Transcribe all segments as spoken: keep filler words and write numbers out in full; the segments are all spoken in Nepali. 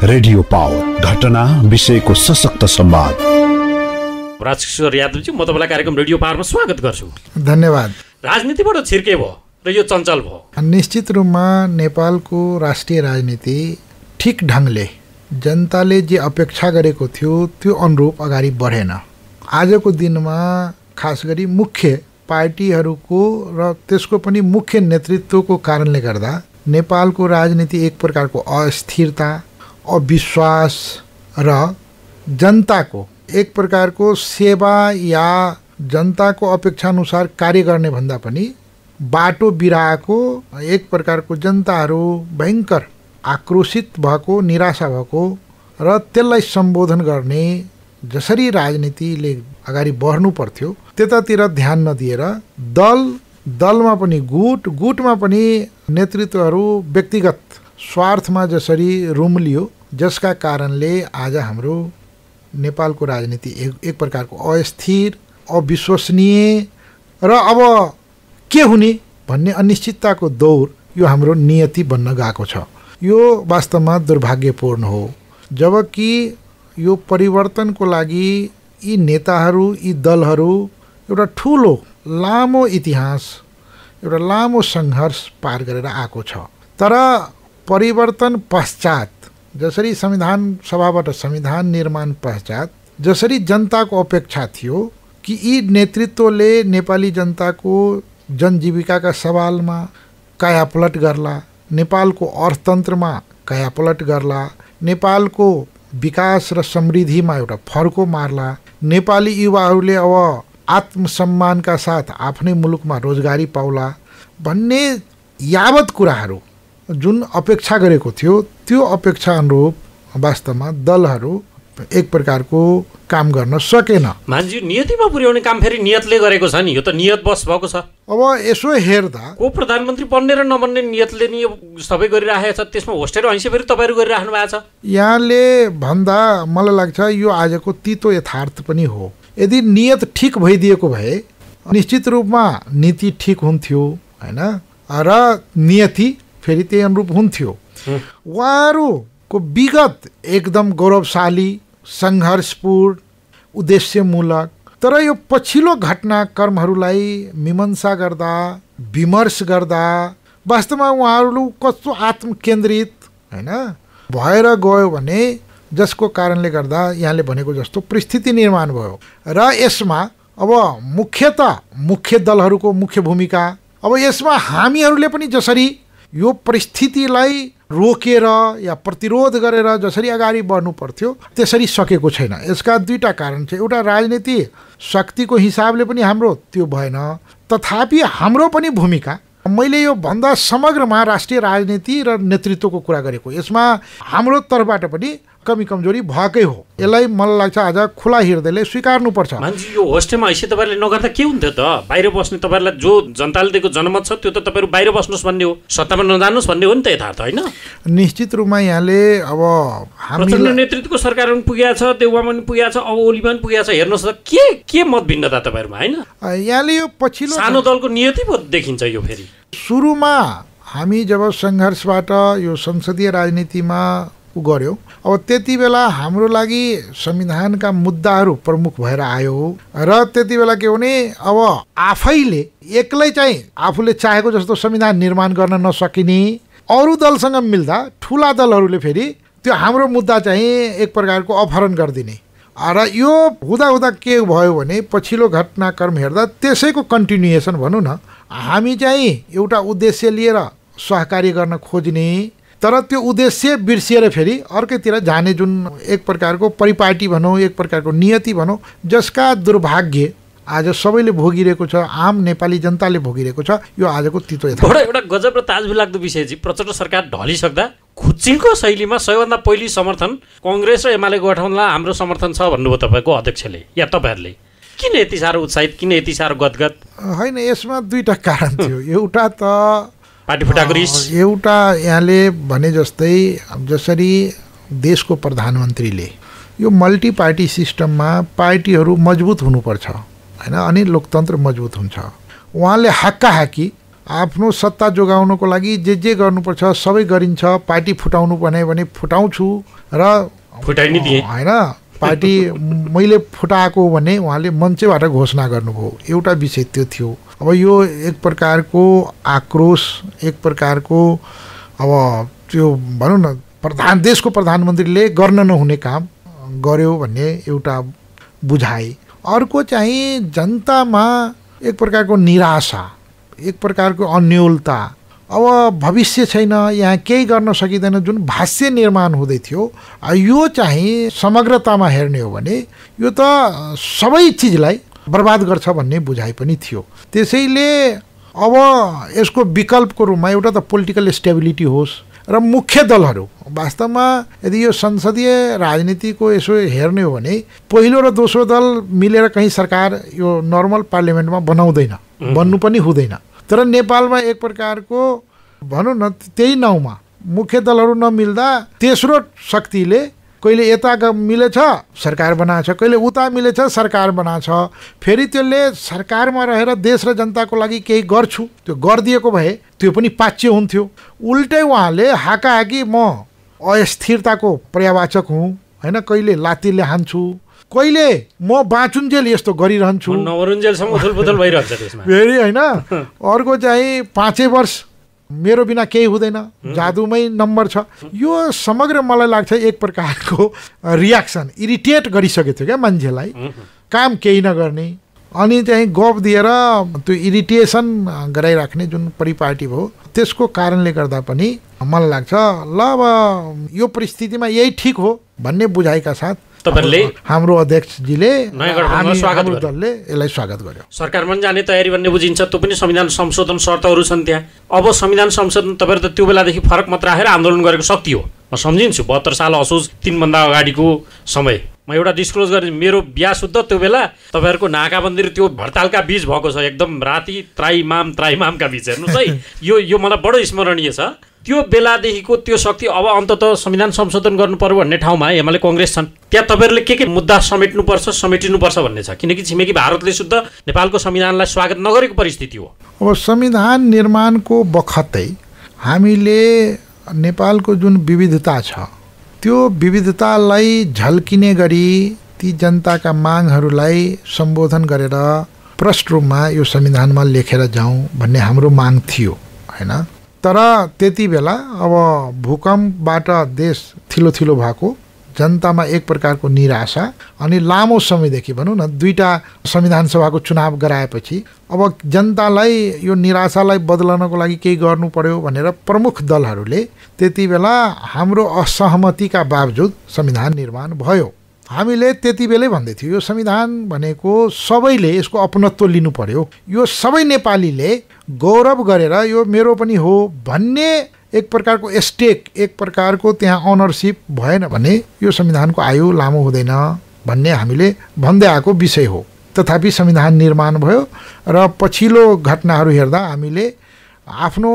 रेडियो पावर, घटना विषयको सशक्त संवाद। राजकिशोर यादवजी, म तपाईँलाई कार्यक्रम रेडियो पावरमा स्वागत गर्छु। धन्यवाद। राजनीतिबाट छिर्के भयो र यो चञ्चल भयो। निश्चित रूपमा नेपालको राष्ट्रिय राजनीति ठिक ढङ्गले जनताले जे अपेक्षा गरेको थियो त्यो अनुरूप अगाडि बढेन। आजको दिनमा खास गरी मुख्य पार्टीहरूको र त्यसको पनि मुख्य नेतृत्वको कारणले गर्दा नेपालको राजनीति एक प्रकारको अस्थिरता, अविश्वास र जनताको एक प्रकारको सेवा या जनताको अपेक्षा अनुसार कार्य गर्ने भन्दा पनि बाटो बिराएको एक प्रकारको जनताहरू भयङ्कर आक्रोशित भएको, निराशा भएको र त्यसलाई सम्बोधन गर्ने जसरी राजनीतिले अगाडि बढ्नु पर्थ्यो त्यतातिर ध्यान नदिएर दल दलमा पनि गुट गुटमा पनि नेतृत्वहरू व्यक्तिगत स्वार्थमा जसरी रुम्लियो, जसका कारणले आज हाम्रो नेपालको राजनीति एक, एक प्रकारको अस्थिर, अविश्वसनीय र अब के हुने भन्ने अनिश्चितताको दौर यो हाम्रो नियति बन्न गएको छ। यो वास्तवमा दुर्भाग्यपूर्ण हो। जबकि यो परिवर्तनको लागि यी नेताहरू, यी दलहरू एउटा ठुलो लामो इतिहास, एउटा लामो सङ्घर्ष पार गरेर आएको छ। तर परिवर्तन पश्चात जसरी संविधान सभाबाट संविधान निर्माण पश्चात जसरी जनताको अपेक्षा थियो कि यी नेतृत्वले नेपाली जनताको जनजीविकाका सवालमा कायापलट गर्ला, नेपालको अर्थतन्त्रमा कायापलट गर्ला, नेपालको विकास र समृद्धिमा एउटा फर्को मार्ला, नेपाली युवाहरूले अब आत्मसम्मानका साथ आफ्नै मुलुकमा रोजगारी पाउला भन्ने यावत कुराहरू जुन अपेक्षा गरेको थियो त्यो अपेक्षा अनुरूप वास्तवमा दलहरू एक प्रकारको काम गर्न सकेन। मान्छे नियतिमा पुर्याउने काम फेरि नियतले गरेको छ नि, यो त नियत बस भएको छ। अब यसो हेर्दा को प्रधानमन्त्री बन्ने र नबन्ने नियतले नि सबै गरिरहेको छ, त्यसमा होस्टेर हैँसे फेरि तपाईँहरू गरिराख्नु भएको छ। यहाँले भन्दा मलाई लाग्छ यो आजको तितो यथार्थ पनि हो। यदि नियत ठिक भइदिएको भए निश्चित रूपमा नीति ठिक हुन्थ्यो हैन, र नियति फेरि त्यही अनुरूप हुन्थ्यो। उहाँहरूको विगत एकदम गौरवशाली, सङ्घर्षपूर्ण, उद्देश्यमूलक, तर यो पछिल्लो घटनाक्रमहरूलाई मीमांसा गर्दा, विमर्श गर्दा वास्तवमा उहाँहरू कस्तो आत्मकेन्द्रित हैन भएर गयो भने जसको कारणले गर्दा यहाँले भनेको जस्तो परिस्थिति निर्माण भयो। र यसमा अब मुख्यतः मुख्य दलहरूको मुख्य भूमिका, अब यसमा हामीहरूले पनि जसरी यो परिस्थितिलाई रोकेर या प्रतिरोध गरेर जसरी अगाडि बढ्नु पर्थ्यो त्यसरी सकेको छैन। यसका दुईटा कारण छ। एउटा राजनीति शक्तिको हिसाबले पनि हाम्रो त्यो भएन, तथापि हाम्रो पनि भूमिका। मैले यो भन्दा समग्रमा राष्ट्रिय राजनीति र नेतृत्वको कुरा गरेको, यसमा हाम्रो तर्फबाट पनि कमी कमजोरी भएकै हो। यसलाई मलाई लाग्छ आज खुला हृदयले स्वीकार्नुपर्छ। मान्छे यो होस्टेलमा हैसियत तपाईँले नगर्दा के हुन्थ्यो त? बाहिर बस्ने तपाईँहरूलाई जो जनताले दिएको जनमत छ त्यो त तपाईँहरू बाहिर बस्नुहोस् भन्ने हो, सत्तामा नजानुहोस् भन्ने हो नि त यथार्थ होइन? निश्चित रूपमा यहाँले अब हामी नेतृत्वको सरकारमा पुगेको छ, देउवामा पनि पुगेको छ, अब ओलीमा पनि पुगेको छ। हेर्नुहोस् त के के मत भिन्नता तपाईँहरूमा होइन? यहाँले यो पछिल्लो सानो दलको नियति पो देखिन्छ यो। फेरि सुरुमा हामी जब सङ्घर्षबाट यो संसदीय राजनीतिमा गऱ्यौँ, अब त्यति बेला हाम्रो लागि संविधानका मुद्दाहरू प्रमुख भएर आयो र त्यति बेला के भने अब आफैले एक्लै चाहिँ आफूले चाहेको जस्तो संविधान निर्माण गर्न नसकिने, अरू दलसँग मिल्दा ठुला दलहरूले फेरि त्यो हाम्रो मुद्दा चाहिँ एक प्रकारको अपहरण गरिदिने। र यो हुँदा हुँदा के भयो भने पछिल्लो घटनाक्रम हेर्दा त्यसैको कन्टिन्युएसन भनौँ न, हामी चाहिँ एउटा उद्देश्य लिएर सहकार्य गर्न खोज्ने तर त्यो उद्देश्य बिर्सिएर फेरि अर्कैतिर जाने जुन एक प्रकारको परिपाटी भनौँ, एक प्रकारको नियति भनौँ, जसका दुर्भाग्य आज सबैले भोगिरहेको छ, आम नेपाली जनताले भोगिरहेको छ। यो आजको तितो यथार्थ। एउटा गजब र ताजबिलाग्दो विषय चाहिँ प्रचण्ड सरकार ढलिसक्दा खुच्चीको शैलीमा सबैभन्दा पहिली समर्थन कङ्ग्रेस र एमालेको गठबन्धनलाई हाम्रो समर्थन छ भन्नुभयो तपाईँको अध्यक्षले या तपाईँहरूले। किन यति साह्रो उत्साहित, किन यति साह्रो गदगद? होइन, यसमा दुईवटा कारण थियो। एउटा त पार्टी फुटाको रिस, एउटा यहाँले भने जस्तै जसरी देशको प्रधानमन्त्रीले यो मल्टी पार्टी सिस्टममा पार्टीहरू मजबुत हुनुपर्छ होइन, अनि लोकतन्त्र मजबुत हुन्छ। उहाँले हक्का हाकी आफ्नो सत्ता जोगाउनको लागि जे जे गर्नुपर्छ सबै गरिन्छ। पार्टी फुटाउनु भने भने फुटाउँछु र फुटाइ नि दिए होइन, पार्टी मैले फुटाएको भने उहाँले मञ्चबाट घोषणा गर्नुभयो। एउटा विषय त्यो थियो। अब यो एक प्रकारको आक्रोश, एक प्रकारको अब त्यो भनौँ न प्रधान देशको प्रधानमन्त्रीले गर्न नहुने काम गर्यो भन्ने एउटा बुझाइ। अर्को चाहिँ जनतामा एक प्रकारको निराशा, एक प्रकारको अन्योलता, अब भविष्य छैन, यहाँ केही गर्न सकिँदैन जुन भाष्य निर्माण हुँदै थियो। यो चाहिँ समग्रतामा हेर्ने हो भने यो त सबै चिजलाई बर्बाद गर्छ भन्ने बुझाइ पनि थियो। त्यसैले अब यसको विकल्पको रूपमा एउटा त पोलिटिकल स्टेबिलिटी होस् र मुख्य दलहरू वास्तवमा यदि यो संसदीय राजनीतिको यसो हेर्ने हो भने पहिलो र दोस्रो दल मिलेर कहीँ सरकार यो नर्मल पार्लियामेन्टमा बनाउँदैन, बन्नु पनि हुँदैन। तर नेपालमा एक प्रकारको भनौँ न त्यही नाउँमा मुख्य दलहरू नमिल्दा तेस्रो शक्तिले कहिले यता मिलेछ सरकार बनाएछ, कहिले उता मिलेछ सरकार बनाएछ। फेरि त्यसले सरकारमा रहेर देश र जनताको लागि केही गर्छु त्यो गरिदिएको भए त्यो पनि पाच्य हुन्थ्यो। उल्टै उहाँले हाकाहाकी म अस्थिरताको पर्यावाचक हुँ होइन, कहिले लात्तीले हान्छु, कहिले म बाँचुन्जेल यस्तो गरिरहन्छु, फेरि होइन अर्को चाहिँ पाँचै वर्ष मेरो बिना केही हुँदैन, जादुमै नम्बर छ। यो समग्र मलाई लाग्छ एक प्रकारको रियाक्सन, इरिटेट गरिसकेको थियो क्या मान्छेलाई, काम केही नगर्ने अनि चाहिँ गफ दिएर त्यो इरिटेसन गराइराख्ने जुन परिपाटी भयो त्यसको कारणले गर्दा पनि मलाई लाग्छ ल अब यो परिस्थितिमा यही ठिक हो भन्ने बुझाइका साथ तपाईहरुले हाम्रो अध्यक्षजीले नयाँ गठबन्धनमा स्वागत गर्यो, दलले यसलाई स्वागत गर्यो। सरकारमा जाने तयारी भन्ने बुझिन्छ, त्यो पनि संविधान संशोधन शर्तहरू छन् त्यहाँ। अब संविधान संशोधन तपाईहरु त त्यो बेलादेखि फरक मात्र राखेर आन्दोलन गरेको शक्ति हो, म सम्झिन्छु। बहत्तर साल असोज तीन भन्दा अगाडिको समय म एउटा डिस्क्लोज गरेँ, मेरो बिहा शुद्ध त्यो बेला तपाईहरुको नाकाबन्दी र त्यो हडतालका बीच भएको छ, एकदम राति त्राइमाम त्राइमामका बीच। हेर्नुहोस् है, यो यो मलाई बडो स्मरणीय छ। त्यो बेलादेखिको त्यो शक्ति अब अन्ततः संविधान संशोधन गर्नु पर्यो भन्ने ठाउँमा एमाले कांग्रेस छन्। त्यहाँ तपाईहरुले के के मुद्दा समेट्नुपर्छ समेटिनुपर्छ भन्ने छ, किनकि छिमेकी भारतले शुद्ध नेपालको संविधानलाई स्वागत नगरेको परिस्थिति हो। अब संविधान निर्माणको बखतै हामीले नेपालको जुन विविधता छ त्यो विविधतालाई झल्किने गरी ती जनताका मागहरूलाई सम्बोधन गरेर प्रष्ट रूपमा यो संविधानमा लेखेर जाउँ भन्ने हाम्रो माग थियो हैन। तर त्यति बेला अब भूकम्पबाट देश थिलो थिलो भएको, जनतामा एक प्रकारको निराशा अनि लामो समयदेखि भनौँ न दुईटा संविधान सभाको चुनाव गराएपछि अब जनतालाई यो निराशालाई बदल्नको लागि केही गर्नु पर्यो भनेर प्रमुख दलहरूले त्यति बेला हाम्रो असहमतिका बावजुद संविधान निर्माण भयो। हामीले त्यति बेलै भन्दै थियौँ यो संविधान भनेको सबैले यसको अपनत्व लिनु पर्यो, यो सबै नेपालीले गौरव गरेर यो मेरो पनि हो भन्ने एक प्रकारको स्टेक, एक प्रकारको त्यहाँ अनरसिप भएन भने यो संविधानको आयु लामो हुँदैन भन्ने हामीले भन्दै आएको विषय हो। तथापि संविधान निर्माण भयो र पछिल्लो घटनाहरू हेर्दा हामीले आफ्नो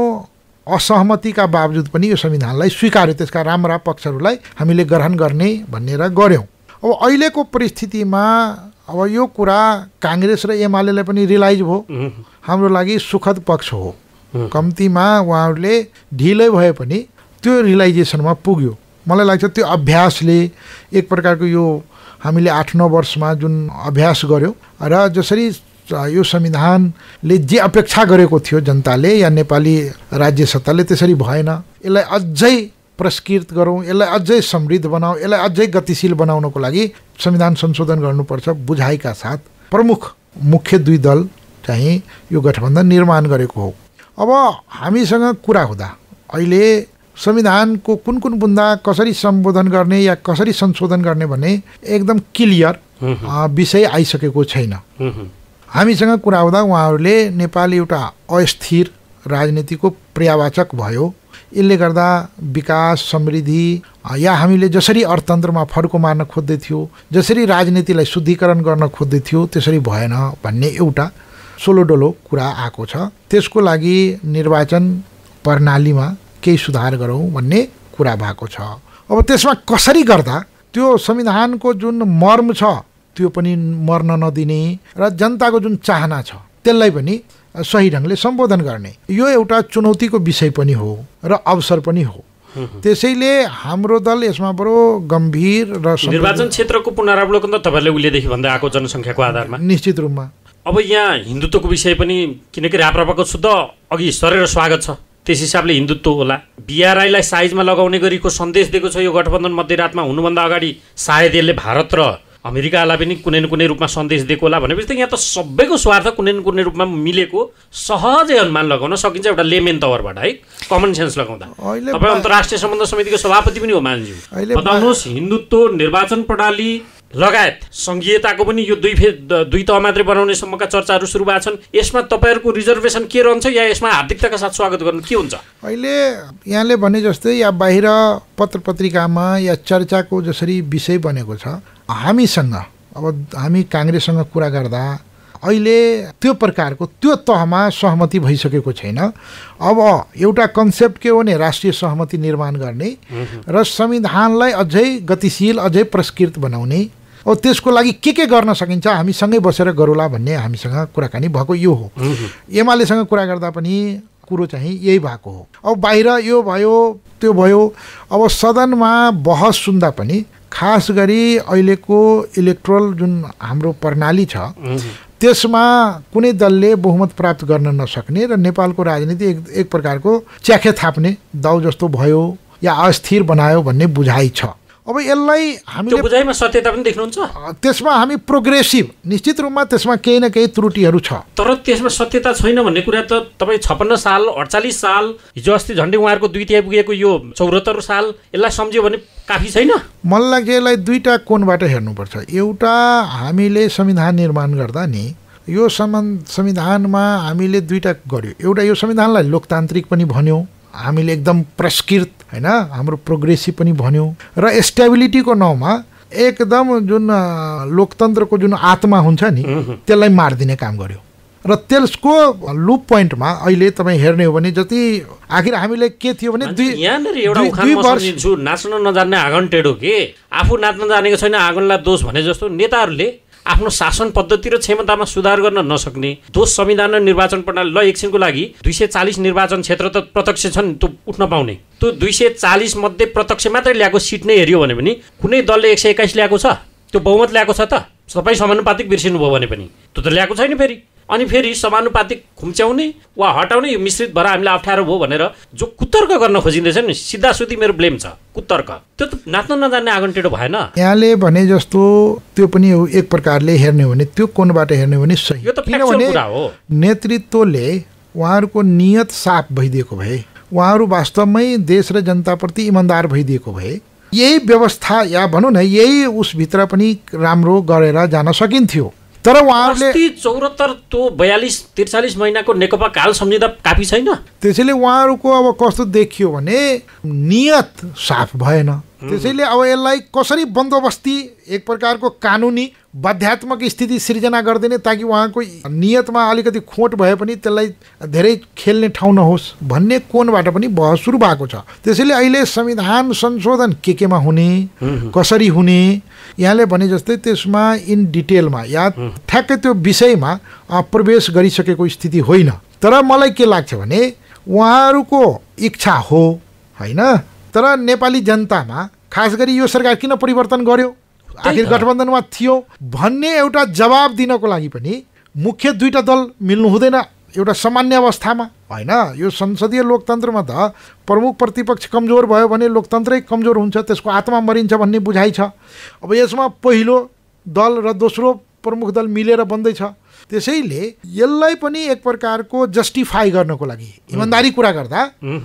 असहमतिका बावजुद पनि यो संविधानलाई स्वीकार्यो, त्यसका राम्रा पक्षहरूलाई हामीले ग्रहण गर्ने भनेर गऱ्यौँ। अब अहिलेको परिस्थितिमा अब यो कुरा कांग्रेस र एमालेलाई पनि रियलाइज भयो, हाम्रो लागि सुखद पक्ष हो। कम्तीमा उहाँहरूले ढिलै भए पनि त्यो रियलाइजेसनमा पुग्यो। मलाई लाग्छ त्यो अभ्यासले एक प्रकारको यो हामीले आठ नौ वर्षमा जुन अभ्यास गऱ्यौँ र जसरी यो संविधानले जे अपेक्षा गरेको थियो जनताले या नेपाली राज्य सत्ताले त्यसरी भएन, यसलाई अझै परिष्कृत गरौँ, यसलाई अझै समृद्ध बनाऊ, यसलाई अझै गतिशील बनाउनको लागि संविधान संशोधन गर्नुपर्छ बुझाइका साथ प्रमुख मुख्य दुई दल चाहिँ यो गठबन्धन निर्माण गरेको हो। अब हामीसँग कुरा हुँदा अहिले संविधानको कुन कुन बुँदा कसरी सम्बोधन गर्ने या कसरी संशोधन गर्ने भन्ने एकदम क्लियर विषय आइसकेको छैन। हामीसँग कुरा हुँदा उहाँहरूले नेपाल एउटा अस्थिर राजनीतिको पर्यावाचक भयो, यसले गर्दा विकास समृद्धि या हामीले जसरी अर्थतन्त्रमा फड्को मार्न खोज्दै थियो, जसरी राजनीतिलाई शुद्धिकरण गर्न खोज्दै थियो त्यसरी भएन भन्ने एउटा सोलोडोलो कुरा आएको छ। त्यसको लागि निर्वाचन प्रणालीमा केही सुधार गरौँ भन्ने कुरा भएको छ। अब त्यसमा कसरी गर्दा त्यो संविधानको जुन मर्म छ त्यो पनि मर्न नदिने र जनताको जुन चाहना छ त्यसलाई पनि सही ढङ्गले सम्बोधन गर्ने। यो एउटा चुनौतीको विषय पनि हो र अवसर पनि हो। त्यसैले हाम्रो दल यसमा बडो गम्भीर र निर्वाचन क्षेत्रको पुनरावलोकन त तपाईँहरूले उहिलेदेखि भन्दै आएको जनसङ्ख्याको आधारमा निश्चित रूपमा। अब यहाँ हिन्दुत्वको विषय पनि किनकि राप्रपाको शुद्ध अघि सरेर स्वागत छ, त्यस हिसाबले हिन्दुत्व होला। बिआरआईलाई साइजमा लगाउने गरेको सन्देश दिएको छ यो गठबन्धन मध्यरातमा हुनुभन्दा अगाडि। सायद यसले भारत र अमेरिकालाई पनि कुनै न कुनै रूपमा सन्देश दिएको होला भनेपछि त यहाँ त सबैको स्वार्थ कुनै न कुनै रूपमा मिलेको सहजै अनुमान लगाउन सकिन्छ एउटा लेमेन तवरबाट है, कमन सेन्स लगाउँदा। तपाईँ अन्तर्राष्ट्रिय सम्बन्ध समितिको सभापति पनि हो मान्ज्यू, बताउनुहोस् हिन्दुत्व निर्वाचन प्रणाली लगायत सङ्घीयताको पनि यो दुई फे दुई तह मात्रै बनाउने सम्मका चर्चाहरू सुरु भएको छन्। यसमा तपाईँहरूको रिजर्भेसन के रहन्छ या यसमा हार्दिकताका साथ स्वागत गर्नु के हुन्छ? अहिले यहाँले भने जस्तै या बाहिर पत्र पत्रिकामा या चर्चाको जसरी विषय बनेको छ, हामीसँग अब हामी काङ्ग्रेससँग कुरा गर्दा अहिले त्यो प्रकारको त्यो तहमा सहमति भइसकेको छैन। अब एउटा कन्सेप्ट के हो भने राष्ट्रिय सहमति निर्माण गर्ने र संविधानलाई अझै गतिशील अझै परिष्कृत बनाउने, अब त्यसको लागि के के गर्न सकिन्छ हामीसँगै बसेर गरौँला भन्ने हामीसँग कुराकानी भएको यो हो। एमालेसँग कुरा गर्दा पनि कुरो चाहिँ यही भएको हो। अब बाहिर यो भयो त्यो भयो, अब सदनमा बहस सुन्दा पनि खास गरी अहिलेको इलेक्ट्रोल जुन हाम्रो प्रणाली छ त्यसमा कुनै दलले बहुमत प्राप्त गर्न नसक्ने र नेपालको राजनीति एक एक प्रकारको च्याखे थाप्ने दाउ जस्तो भयो या अस्थिर बनायो भन्ने बुझाइ छ। अब यसलाई हामीले बुझाइमा सत्यता पनि देख्नुहुन्छ? त्यसमा हामी प्रोग्रेसिभ निश्चित रूपमा त्यसमा केही न केही त्रुटिहरू छ, तर त्यसमा सत्यता छैन भन्ने कुरा त तपाईँ छप्पन्न साल अडचालिस साल हिजो अस्ति झन्डै उहाँहरूको दुई तिहाई पुगेको यो चौहत्तर साल यसलाई सम्झ्यो भने काफी छैन? मलाई लाग्छ यसलाई दुईवटा कोणबाट हेर्नुपर्छ। एउटा हामीले संविधान निर्माण गर्दा नि यो संविधानमा हामीले दुईवटा गर्यो। एउटा यो संविधानलाई लोकतान्त्रिक पनि भन्यो, हामीले एकदम परिष्कृत हैन हाम्रो प्रोग्रेसिभ पनि भन्यो र स्टेबिलिटीको नाउँमा एकदम जुन लोकतन्त्रको जुन आत्मा हुन्छ नि त्यसलाई मारिदिने काम गर्यो। र त्यसको लुप पोइन्टमा अहिले तपाईँ हेर्ने हो भने जति आखिर हामीले के थियो भने दुई यहाँनिर एउटा उखान म सम्झिन्छु, नाच्न नजान्ने आँगन टेढो के आफू नाच्न जानेको छैन आँगनलाई दोष भने जस्तो नेताहरूले आफ्नो शासन पद्धति र क्षमतामा सुधार गर्न नसक्ने दोष संविधान र निर्वाचन प्रणाली। ल एकछिनको लागि दुई सय चालिस निर्वाचन क्षेत्र त प्रत्यक्ष छन् त्यो उठ्न पाउने, त्यो दुई सय चालिस मध्ये प्रत्यक्ष मात्रै ल्याएको सिट नै हेऱ्यो भने पनि कुनै दलले एक सय एक्काइस ल्याएको छ? त्यो बहुमत ल्याएको छ त? सबै समानुपातिक बिर्सिनुभयो भने पनि त्यो त ल्याएको छैन। फेरि अनि फेरि समानुपातिक खुम्च्याउने वा हटाउने यो मिश्रित भएर हामीलाई अप्ठ्यारो भयो भनेर जो कुतर्क गर्न खोजिँदैछ नि सिधा सुधी मेरो ब्लेम छ कुतर्क, त्यो त नाच्न नजान्ने आँगन टेढो भएन? यहाँले भने जस्तो त्यो पनि एक प्रकारले हेर्ने हो भने त्यो कोणबाट हेर्ने हो भने सही, यो त फ्याक्चुअल कुरा हो। नेतृत्वले उहाँहरूको नियत साफ भइदिएको भए, उहाँहरू वास्तवमै देश र जनताप्रति इमान्दार भइदिएको भए यही व्यवस्था या भनौँ न यही उसभित्र पनि राम्रो गरेर जान सकिन्थ्यो। तर उहाँहरूले चौहत्तर त्यो बयालिस त्रिचालिस महिनाको नेकपा काल सम्झिँदा काफी छैन? त्यसैले उहाँहरूको अब कस्तो देखियो भने नियत साफ भएन। त्यसैले अब यसलाई कसरी बन्दोबस्ती एक प्रकारको कानुनी बाध्यात्मक स्थिति सिर्जना गरिदिने ताकि उहाँको नियतमा अलिकति खोट भए पनि त्यसलाई धेरै खेल्ने ठाउँ नहोस् भन्ने कोणबाट पनि बहस सुरु भएको छ। त्यसैले अहिले संविधान संशोधन के केमा हुने कसरी हुने यहाँले भने जस्तै त्यसमा इन डिटेलमा या ठ्याक्कै त्यो विषयमा प्रवेश गरिसकेको स्थिति होइन। तर मलाई के लाग्छ भने उहाँहरूको इच्छा हो होइन, तर नेपाली जनतामा खास गरी यो सरकार किन परिवर्तन गर्यो आखिर गठबन्धनमा थियो भन्ने एउटा जवाब दिनको लागि पनि मुख्य दुईटा दल मिल्नु हुँदैन एउटा सामान्य अवस्थामा होइन। यो संसदीय लोकतन्त्रमा त प्रमुख प्रतिपक्ष कमजोर भयो भने लोकतन्त्रै कमजोर हुन्छ, त्यसको आत्मा मरिन्छ भन्ने बुझाइ छ। अब यसमा पहिलो दल र दोस्रो प्रमुख दल मिलेर बन्दैछ। त्यसैले यसलाई पनि एक प्रकारको जस्टिफाई गर्नको लागि इमानदारी कुरा गर्दा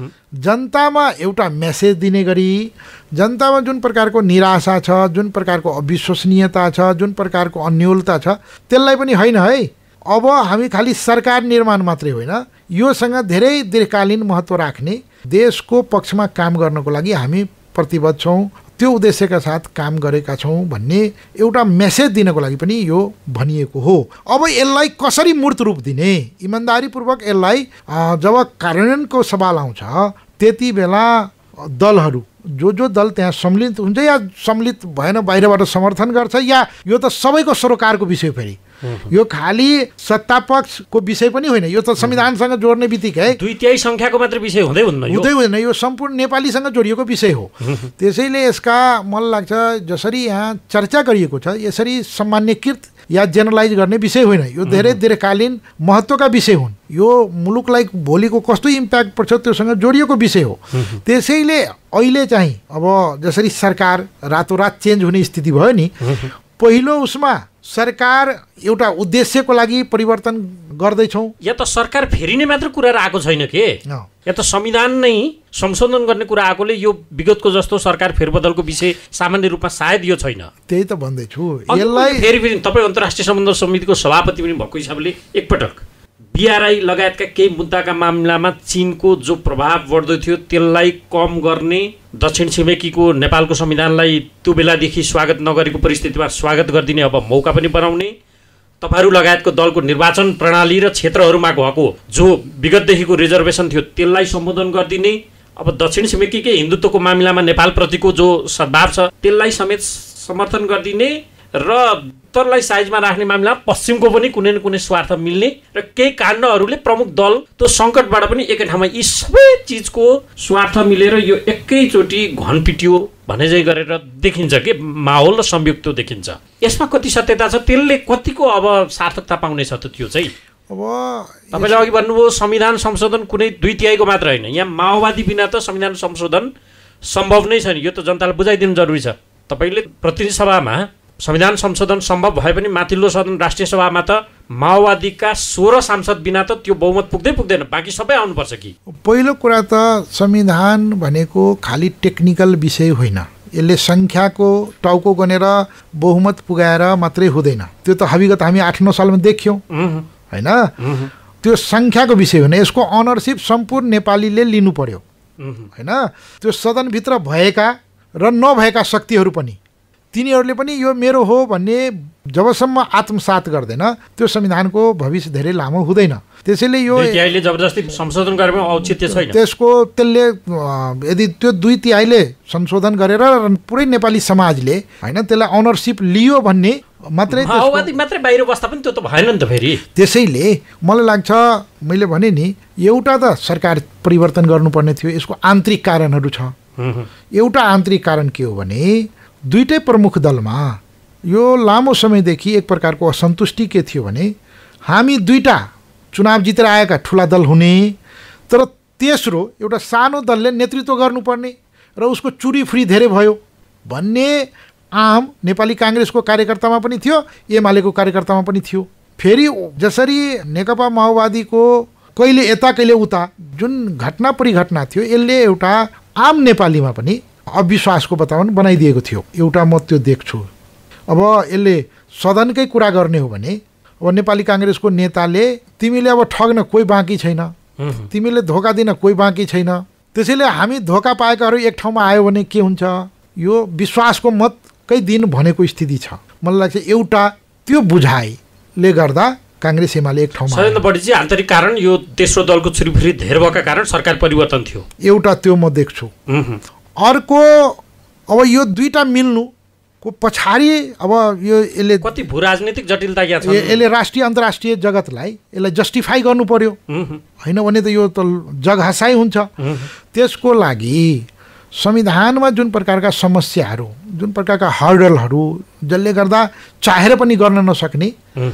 जनतामा एउटा मेसेज दिने गरी जनतामा जुन प्रकारको निराशा छ, जुन प्रकारको अविश्वसनीयता छ, जुन प्रकारको अन्योलता छ त्यसलाई पनि होइन है अब हामी खालि सरकार निर्माण मात्रै होइन योसँग धेरै दीर्घकालीन महत्त्व राख्ने देशको पक्षमा काम गर्नको लागि हामी प्रतिबद्ध छौँ, त्यो उद्देश्यका साथ काम गरेका छौँ भन्ने एउटा मेसेज दिनको लागि पनि यो भनिएको हो। अब यसलाई कसरी मूर्त रूप दिने इमान्दारीपूर्वक यसलाई जब कार्यान्वयनको सवाल आउँछ त्यति बेला दलहरू जो जो दल त्यहाँ सम्मिलित हुन्छ या सम्मिलित भएन बाहिरबाट समर्थन गर्छ या यो त सबैको सरोकारको विषय फेरि यो खालि सत्तापक्षको विषय पनि होइन, यो त संविधानसँग जोड्ने बित्तिकै दुई तिहाई सङ्ख्याको मात्र विषय हुँदै हुन्न, हुँदै हुँदैन, यो सम्पूर्ण नेपालीसँग जोडिएको विषय हो। त्यसैले यसका मलाई लाग्छ जसरी यहाँ चर्चा गरिएको छ यसरी सामान्यकृत या जेनरलाइज गर्ने विषय होइन, यो धेरै दीर्घकालीन महत्त्वका विषय हुन्। यो मुलुकलाई भोलिको कस्तो इम्प्याक्ट पर्छ त्योसँग जोडिएको विषय हो। त्यसैले अहिले चाहिँ अब जसरी सरकार रातोरात चेन्ज हुने स्थिति भयो नि, पहिलो उसमा सरकार एउटा उद्देश्यको लागि परिवर्तन गर्दैछौँ या त सरकार फेरिने मात्र कुरा आएको छैन के, या त संविधान नै संशोधन गर्ने कुरा आएकोले यो विगतको जस्तो सरकार फेरबदलको विषय सामान्य रूपमा सायद यो छैन। त्यही त भन्दैछु। यसलाई फेरि फेरि तपाईँ अन्तर्राष्ट्रिय सम्बन्ध समितिको सभापति पनि भएको हिसाबले एकपटक बिआरआई लगायतका केही मुद्दाका मामिलामा चीनको जो प्रभाव बढ्दै थियो त्यसलाई कम गर्ने, दक्षिण छिमेकीको नेपालको संविधानलाई त्यो बेलादेखि स्वागत नगरेको परिस्थितिमा स्वागत गरिदिने अब मौका पनि बनाउने, तपाईँहरू लगायतको दलको निर्वाचन प्रणाली र क्षेत्रहरूमा भएको जो विगतदेखिको रिजर्भेसन थियो त्यसलाई सम्बोधन गरिदिने, अब दक्षिण छिमेकीकै हिन्दुत्वको मामिलामा नेपालप्रतिको जो सद्भाव छ त्यसलाई समेत समर्थन गरिदिने र उत्तरलाई साइजमा राख्ने मामिला पश्चिमको पनि कुनै न कुनै स्वार्थ मिल्ने र केही काण्डहरूले प्रमुख दल त्यो सङ्कटबाट पनि एकै ठाउँमा यी सबै चिजको स्वार्थ मिलेर यो एकैचोटि घन पिटियो भने चाहिँ गरेर देखिन्छ कि माहौल र संयुक्त देखिन्छ। यसमा कति सत्यता छ, त्यसले कतिको अब सार्थकता पाउनेछ त त्यो चाहिँ? अब तपाईँले अघि भन्नुभयो संविधान संशोधन कुनै दुई तिहाईको मात्र होइन, यहाँ माओवादी बिना त संविधान संशोधन सम्भव नै छैन, यो त जनतालाई बुझाइदिनु जरुरी छ। तपाईँले प्रतिनिधि सभामा संविधान संशोधन सम्भव भए पनि माथिल्लो सदन राष्ट्रिय सभामा त माओवादीका सोह्र सांसद बिना त त्यो बहुमत पुग्दै पुग्दैन, बाँकी सबै आउनुपर्छ कि? पहिलो कुरा त संविधान भनेको खालि टेक्निकल विषय होइन, यसले सङ्ख्याको टाउको गनेर बहुमत पुगाएर मात्रै हुँदैन। त्यो त हविगत हामी आठ नौ सालमा देख्यौँ होइन, त्यो सङ्ख्याको विषय होइन, यसको अनरसिप सम्पूर्ण नेपालीले लिनु पर्यो होइन। त्यो सदनभित्र भएका र नभएका शक्तिहरू पनि तिनीहरूले पनि यो मेरो हो भन्ने जबसम्म आत्मसात गर्दैन त्यो संविधानको भविष्य धेरै लामो हुँदैन। त्यसैले यो तिहाईले जबरजस्ती संशोधन गरेमा औचित्य छैन। त्यसको त्यसले यदि त्यो दुई तिहाईले संशोधन गरेर पुरै नेपाली समाजले होइन त्यसलाई अनरसिप लियो भन्ने मात्रै, माओवादी मात्रै बाहिर बस्दा पनि त्यो त भएन नि त फेरि। त्यसैले मलाई लाग्छ मैले भने नि एउटा त सरकार परिवर्तन गर्नुपर्ने थियो, यसको आन्तरिक कारणहरू छ। एउटा आन्तरिक कारण के हो भने दुईटै प्रमुख दलमा यो लामो समयदेखि एक प्रकारको असन्तुष्टि के थियो भने हामी दुईटा चुनाव जितेर आएका ठुला दल हुने तर तेस्रो एउटा सानो दलले नेतृत्व गर्नुपर्ने र उसको चुरीफुरी धेरै भयो भन्ने आम नेपाली काङ्ग्रेसको कार्यकर्तामा पनि थियो, एमालेको कार्यकर्तामा पनि थियो। फेरि जसरी नेकपा माओवादीको कहिले यता कहिले उता जुन घटना परिघटना थियो यसले एउटा आम नेपालीमा पनि अविश्वासको वातावरण बनाइदिएको थियो। एउटा म त्यो देख्छु। अब यसले सदनकै कुरा गर्ने हो भने अब नेपाली काङ्ग्रेसको नेताले तिमीले अब ठग्न कोही बाँकी छैन, तिमीले धोका दिन कोही बाँकी छैन, त्यसैले हामी धोका पाएकाहरू एक ठाउँमा आयो भने के हुन्छ, यो विश्वासको मतकै दिन भनेको स्थिति छ। मलाई लाग्छ एउटा त्यो बुझाइले गर्दा काङ्ग्रेस एमाले एक ठाउँमा सबैभन्दा बढी चाहिँ आन्तरिक कारण यो तेस्रो दलको छुरीफुरी धेरै भएका कारण सरकार परिवर्तन थियो, एउटा त्यो म देख्छु। अर्को अब यो दुईटा मिल्नुको पछाडि अब यो यसले कति भू राजनीतिक जटिलता यहाँ छ, यसले राष्ट्रिय अन्तर्राष्ट्रिय जगतलाई यसलाई जस्टिफाई गर्नु पर्यो होइन भने त यो त जग हसाइ हुन्छ। त्यसको लागि संविधानमा जुन प्रकारका समस्याहरू जुन प्रकारका हर्डलहरू जसले गर्दा चाहेर पनि गर्न नसक्ने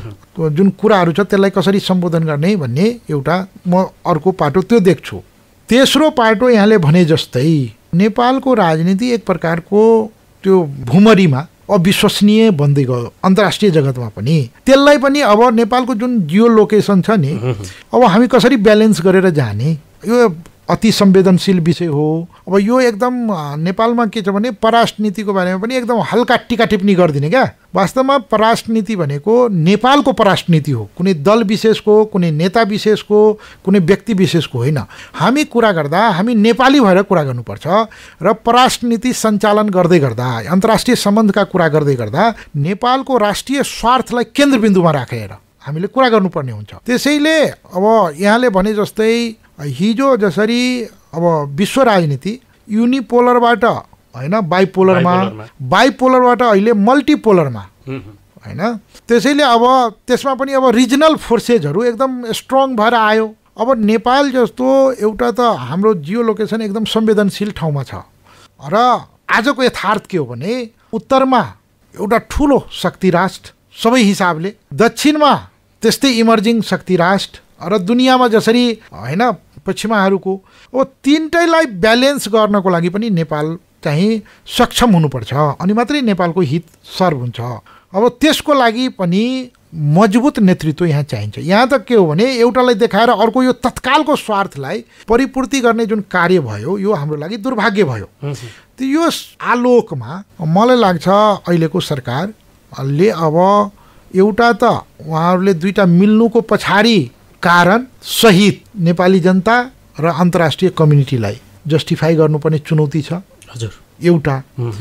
जुन कुराहरू छ त्यसलाई कसरी सम्बोधन गर्ने भन्ने एउटा म अर्को पाटो त्यो देख्छु। तेस्रो पाटो यहाँले भने जस्तै नेपालको राजनीति एक प्रकारको त्यो भुमरीमा अविश्वसनीय बन्दै गयो अन्तर्राष्ट्रिय जगतमा पनि। त्यसलाई पनि अब नेपालको जुन जियो लोकेसन छ नि अब हामी कसरी ब्यालेन्स गरेर जाने, यो अति संवेदनशील विषय हो। अब यो एकदम नेपालमा के छ भने परराष्ट्र नीतिको बारेमा पनि एकदम हल्का टिका टिप्पणी गरिदिने क्या। वास्तवमा परराष्ट्र नीति भनेको नेपालको परराष्ट्र नीति हो, कुनै दल विशेषको, कुनै नेता विशेषको, कुनै व्यक्ति विशेषको होइन। हामी कुरा गर्दा हामी नेपाली भएर कुरा गर्नुपर्छ र परराष्ट्र नीति सञ्चालन गर्दै गर्दा अन्तर्राष्ट्रिय सम्बन्धका कुरा गर्दै गर्दा नेपालको राष्ट्रिय स्वार्थलाई केन्द्रबिन्दुमा राखेर हामीले कुरा गर्नुपर्ने हुन्छ। त्यसैले अब यहाँले भने जस्तै हिजो जसरी अब विश्व राजनीति युनिपोलरबाट होइन बाइपोलरमा बाइपोलरबाट अहिले मल्टिपोलरमा होइन। त्यसैले अब त्यसमा पनि अब रिजनल फोर्सेसहरू एकदम स्ट्रङ भएर आयो। अब नेपाल जस्तो एउटा त हाम्रो जियो लोकेसन एकदम संवेदनशील ठाउँमा छ र आजको यथार्थ के हो भने उत्तरमा एउटा ठुलो शक्ति राष्ट्र सबै हिसाबले, दक्षिणमा त्यस्तै इमर्जिङ शक्ति राष्ट्र र दुनियाँमा जसरी होइन पश्चिमाहरूको, अब तिनटैलाई ब्यालेन्स गर्नको लागि पनि नेपाल चाहिँ सक्षम हुनुपर्छ, अनि मात्रै नेपालको हित सर्भ हुन्छ। अब त्यसको लागि पनि मजबुत नेतृत्व यहाँ चाहिन्छ। यहाँ त के हो भने एउटालाई देखाएर अर्को यो तत्कालको स्वार्थलाई परिपूर्ति गर्ने जुन कार्य भयो यो हाम्रो लागि दुर्भाग्य भयो। त्यो यो आलोकमा मलाई लाग्छ अहिलेको सरकारले अब एउटा त उहाँहरूले दुईटा मिल्नुको पछाडि कारण सहित नेपाली जनता र अन्तर्राष्ट्रिय कम्युनिटीलाई जस्टिफाई गर्नुपर्ने चुनौती छ हजुर एउटा।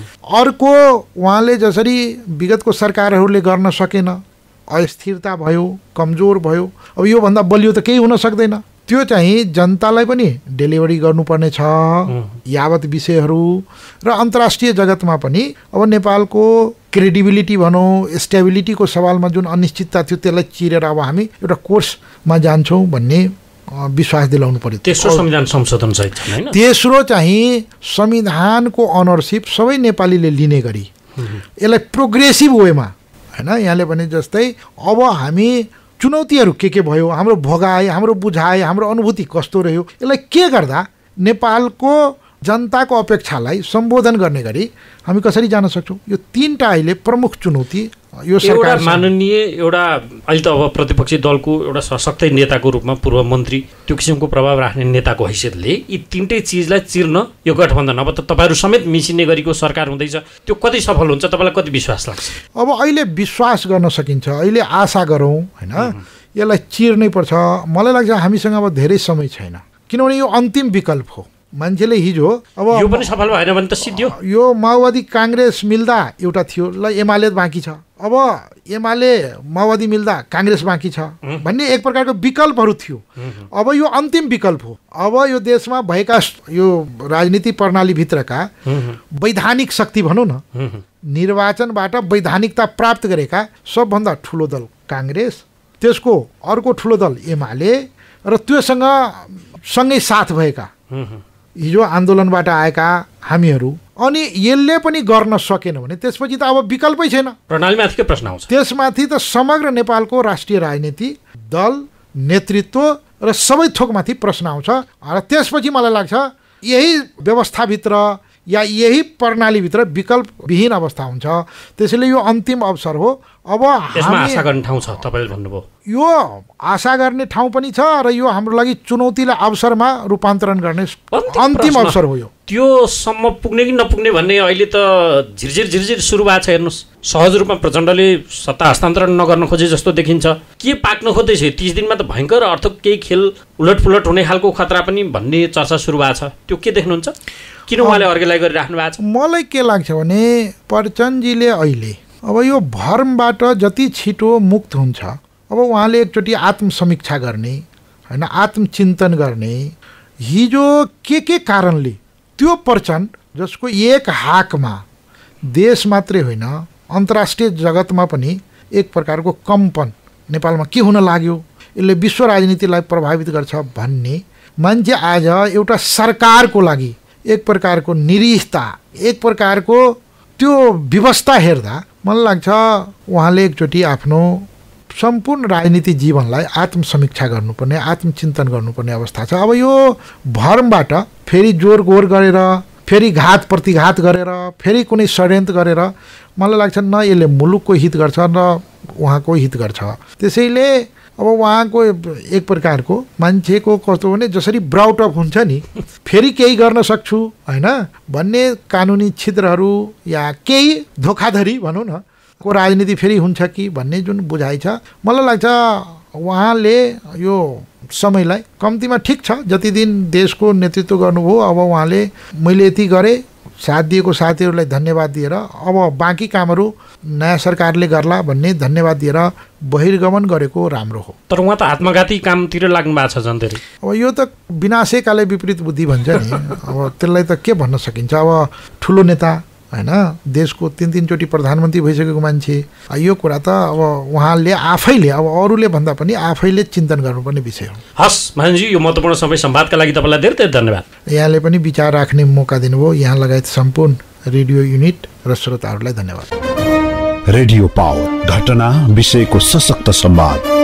अर्को उहाँले जसरी विगतको सरकारहरूले गर्न सकेन, अस्थिरता भयो, कमजोर भयो, अब योभन्दा बलियो त केही हुन सक्दैन। त्यो चाहिँ जनतालाई पनि डेलिभरी गर्नुपर्ने छ यावत विषयहरू, र अन्तर्राष्ट्रिय जगतमा पनि अब नेपालको क्रेडिबिलिटी भनौँ, स्टेबिलिटीको सवालमा जुन अनिश्चितता थियो त्यसलाई चिरेर अब हामी एउटा कोर्समा जान्छौँ भन्ने विश्वास दिलाउनु पर्यो। तेस्रो संविधान संशोधन सहित हैन, तेस्रो चाहिँ संविधानको अनरसिप सबै नेपालीले लिने गरी यसलाई प्रोग्रेसिभ वेमा हैन। यहाँले भने जस्तै अब हामी चुनौतीहरू के के भयो, हाम्रो भोगाई, हाम्रो बुझाइ, हाम्रो अनुभूति कस्तो रह्यो, यसलाई के गर्दा नेपालको जनताको अपेक्षालाई सम्बोधन गर्ने गरी हामी कसरी जान सक्छौँ, यो तीनटा अहिले प्रमुख चुनौती यो सरकार। एउटा माननीय एउटा अहिले त अब प्रतिपक्षी दलको एउटा सशक्त नेताको रूपमा पूर्व मन्त्री त्यो किसिमको प्रभाव राख्ने नेताको हैसियतले यी तीनटै चिजलाई चिर्न यो गठबन्धन अब त तपाईँहरू समेत मिसिने गरेको सरकार हुँदैछ, त्यो कति सफल हुन्छ तपाईँलाई कति विश्वास लाग्छ? अब अहिले विश्वास गर्न सकिन्छ, अहिले आशा गरौँ होइन, यसलाई चिर्नै पर्छ। मलाई लाग्छ हामीसँग अब धेरै समय छैन, किनभने यो अन्तिम विकल्प हो। मान्छेले हिजो अब यो पनि सफल भएन भने त सिद्धियो। यो माओवादी काङ्ग्रेस मिल्दा एउटा थियो, ल एमाले बाँकी छ, अब एमाले माओवादी मिल्दा काङ्ग्रेस बाँकी छ भन्ने एक प्रकारको विकल्पहरू थियो। अब यो अन्तिम विकल्प हो। अब यो देशमा भएका यो राजनीति प्रणालीभित्रका वैधानिक शक्ति भनौँ न, निर्वाचनबाट वैधानिकता प्राप्त गरेका सबभन्दा ठुलो दल काङ्ग्रेस, त्यसको अर्को ठुलो दल एमाले, र त्योसँग सँगै साथ भएका हिजो आन्दोलनबाट आएका हामीहरू, अनि यसले पनि गर्न सकेन भने त्यसपछि त अब विकल्पै छैन, प्रणालीमाथि के प्रश्न आउँछ। त्यसमाथि त समग्र नेपालको राष्ट्रिय राजनीति दल नेतृत्व र सबै थोकमाथि प्रश्न आउँछ। र त्यसपछि मलाई लाग्छ यही व्यवस्थाभित्र या यही प्रणालीभित्र विकल्पविहीन अवस्था हुन्छ। त्यसैले यो अन्तिम अवसर हो। अब यसमा आशा गर्ने ठाउँ छ, तपाईँले भन्नुभयो यो आशा गर्ने ठाउँ पनि छ, र यो हाम्रो लागि चुनौतीलाई अवसरमा रूपान्तरण गर्ने अन्तिम अवसर हो। यो त्योसम्म पुग्ने कि नपुग्ने भन्ने अहिले त झिरझिर झिरझिर सुरु भएको छ। हेर्नुहोस्, सहज रूपमा प्रचण्डले सत्ता हस्तान्तरण नगर्न खोजे जस्तो देखिन्छ। के पाक्न खोज्दैछ? तीस दिनमा त भयङ्कर अर्थ केही खेल उलटपुलट हुने खालको खतरा पनि भन्ने चर्चा सुरु भएको छ। त्यो के देख्नुहुन्छ? किन उहाँले अर्गेलाई गरिराख्नु भएको छ? मलाई के लाग्छ भने प्रचण्डजीले अहिले अब यो भ्रमबाट जति छिटो मुक्त हुन्छ, अब उहाँले एकचोटि आत्मसमीक्षा गर्ने होइन, आत्मचिन्तन गर्ने, हिजो के के कारणले त्यो प्रचण्ड जसको एक हाकमा देश मात्रै होइन अन्तर्राष्ट्रिय जगतमा पनि एक प्रकारको कम्पन नेपालमा के हुन लाग्यो, यसले विश्व राजनीतिलाई प्रभावित गर्छ भन्ने मान्छे आज एउटा सरकारको लागि एक प्रकारको निरीहता, एक प्रकारको त्यो व्यवस्था हेर्दा मलाई लाग्छ उहाँले एकचोटि आफ्नो सम्पूर्ण राजनीतिक जीवनलाई आत्मसमीक्षा गर्नुपर्ने, आत्मचिन्तन गर्नुपर्ने अवस्था छ। अब यो भ्रमबाट फेरि जोर गोर गरेर, फेरि घात प्रतिघात गरेर, फेरि कुनै षड्यन्त्र गरेर मलाई लाग्छ न यसले मुलुकको हित गर्छ न उहाँको हित गर्छ। त्यसैले अब उहाँको एक प्रकारको मान्छेको कस्तो भने जसरी ब्राउट अप हुन्छ नि, फेरि केही गर्न सक्छु होइन भन्ने कानुनी छिद्रहरू या केही धोखाधडी भनौँ न को राजनीति फेरि हुन्छ कि भन्ने जुन बुझाइ छ, मलाई लाग्छ उहाँले यो समयलाई कम्तीमा ठिक छ जति दिन देशको नेतृत्व गर्नुभयो, अब उहाँले मैले यति गरेँ, साथ दिएको साथीहरूलाई धन्यवाद दिएर अब बाँकी कामहरू नयाँ सरकारले गर्ला भन्ने धन्यवाद दिएर बहिर्गमन गरेको राम्रो हो। तर उहाँ त आत्मघाती कामतिर लाग्नु भएको छ झन् धेरै। अब यो त विनाशैकाले विपरीत बुद्धि भन्छ नि, अब त्यसलाई त के भन्न सकिन्छ। अब ठुलो नेता होइन देशको तिन तिनचोटि प्रधानमन्त्री भइसकेको मान्छे यो कुरा त अब उहाँले आफैले अब अरूले भन्दा पनि आफैले चिन्तन गर्नुपर्ने विषय हो। हस् महानजी, यो महत्त्वपूर्ण समय संवादका लागि तपाईँलाई धेरै धेरै धन्यवाद। यहाँले पनि विचार राख्ने मौका दिनुभयो, यहाँ लगायत सम्पूर्ण रेडियो युनिट र श्रोताहरूलाई धन्यवाद। रेडियो पाउट, घटना विषयको सशक्त संवाद।